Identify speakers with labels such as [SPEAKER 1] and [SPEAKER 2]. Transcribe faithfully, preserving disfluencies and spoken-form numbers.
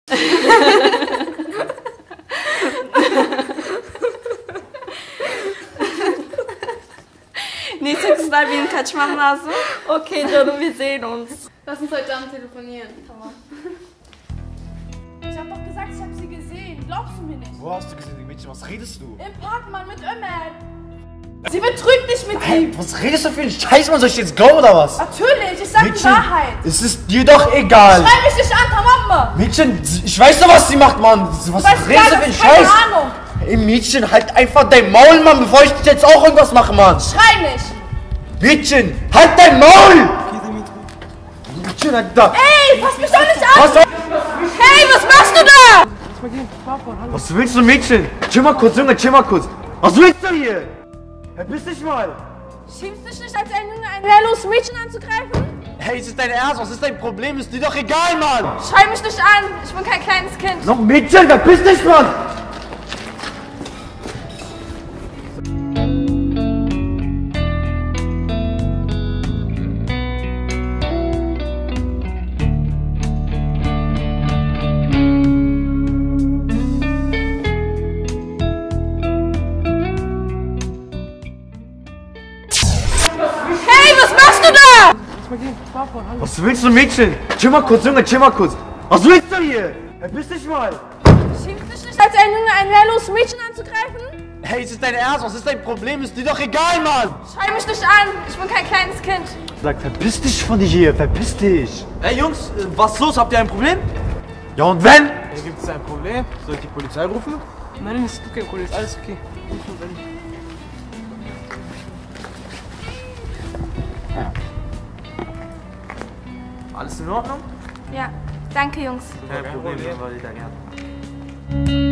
[SPEAKER 1] Nächste Knallbienen kaçmam lazım.
[SPEAKER 2] Okay, Janu, wir sehen uns.
[SPEAKER 3] Lass uns heute Abend telefonieren.
[SPEAKER 1] Tamam.
[SPEAKER 4] Ich hab doch gesagt, ich hab sie gesehen. Glaubst du mir nicht?
[SPEAKER 5] Wo hast du gesehen, Mädchen? Was redest du?
[SPEAKER 4] Im Park, Mann, mit Ömer. Sie betrügt dich mit
[SPEAKER 5] Hey,
[SPEAKER 4] ihm.
[SPEAKER 5] was redest du für einen Scheiß, Mann? Soll ich jetzt glauben oder was?
[SPEAKER 4] Natürlich, ich sag die
[SPEAKER 5] Mädchen,
[SPEAKER 4] Wahrheit.
[SPEAKER 5] es ist dir doch egal.
[SPEAKER 4] Schrei mich nicht an, Tamamba.
[SPEAKER 5] Mädchen, ich weiß doch, was sie macht, Mann. Was
[SPEAKER 4] Du weißt
[SPEAKER 5] redest
[SPEAKER 4] gar
[SPEAKER 5] du für einen
[SPEAKER 4] nicht, keine
[SPEAKER 5] Scheiß?
[SPEAKER 4] Ahnung.
[SPEAKER 5] Ey, Mädchen, halt einfach dein Maul, Mann, bevor ich jetzt auch irgendwas mache, Mann.
[SPEAKER 4] Schrei nicht.
[SPEAKER 5] Mädchen, halt dein Maul! Mädchen, halt da.
[SPEAKER 4] Ey, fass mich doch nicht an.
[SPEAKER 5] Was,
[SPEAKER 4] Hey, was machst du da?
[SPEAKER 5] was willst du, Mädchen? Chill mal kurz, Junge, chill mal kurz. Was willst du hier? Verpiss dich mal.
[SPEAKER 4] Schämst du dich nicht, als ein Junge ein wehrloses Mädchen anzugreifen?
[SPEAKER 5] Hey, ist das dein Ernst? Was ist dein Problem? Ist dir doch egal, Mann.
[SPEAKER 4] Schrei mich nicht an. Ich bin kein kleines Kind.
[SPEAKER 5] No, Mädchen, verpiss dich, Mann.
[SPEAKER 4] Hey, was machst du da?
[SPEAKER 5] Was willst du, Mädchen? Chill mal kurz, Junge, chill mal kurz. Was willst du hier? Verpiss dich mal.
[SPEAKER 4] Schämst du dich nicht, als ein Junge ein wehrloses Mädchen anzugreifen?
[SPEAKER 5] Hey, ist das dein Ernst? Was ist dein Problem? Ist dir doch egal, Mann.
[SPEAKER 4] Schrei mich nicht an. Ich bin kein kleines Kind.
[SPEAKER 5] Sag, verpiss dich von dir hier, verpiss dich.
[SPEAKER 6] Ey Jungs, was ist los? Habt ihr ein Problem?
[SPEAKER 5] Ja, und wenn?
[SPEAKER 6] Gibt es ein Problem? Soll ich die Polizei rufen?
[SPEAKER 2] Nein, es ist okay, Polizei.
[SPEAKER 6] Alles okay. Alles in Ordnung?
[SPEAKER 1] Ja, danke Jungs.
[SPEAKER 6] Kein Problem, war wieder gern.